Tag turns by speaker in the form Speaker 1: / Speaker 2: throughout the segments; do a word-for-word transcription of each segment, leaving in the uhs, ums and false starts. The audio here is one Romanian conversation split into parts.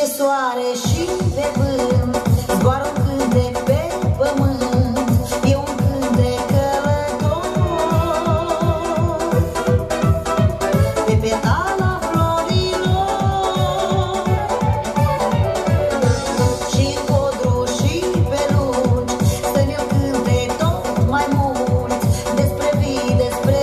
Speaker 1: soare și pe vânt, zboară un cântec pe pământ, e un cântec călător. Pe petala florilor și în codru și pe lungi, stă-ne un cântec tot mai mult despre vii, despre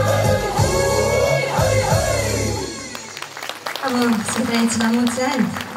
Speaker 2: Să trăiți la mulți ani!